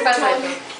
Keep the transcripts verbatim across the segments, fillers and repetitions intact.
pas vrai.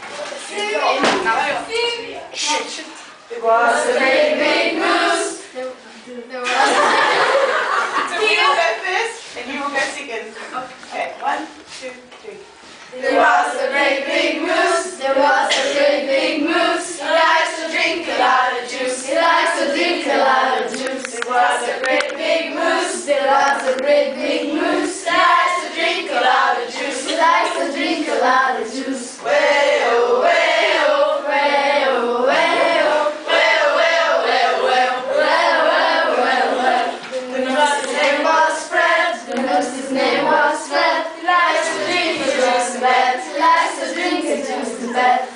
It was a great big moose. There was So we will go first, and you will go second. Okay, one, two, three. There was a great big moose. There was a great big moose. He likes to drink a lot of juice. He likes to drink a lot of juice. There was a great big moose. There was a great big moose. He likes to drink a lot of juice. He likes to drink a lot of juice. Way oh, way oh, Way oh, way oh, way oh, way oh, way oh, way oh. well, well, well, well. The moose's name was Fred. The moose's name was Fred. He likes to drink a juice in bed. He likes to drink a juice in bed.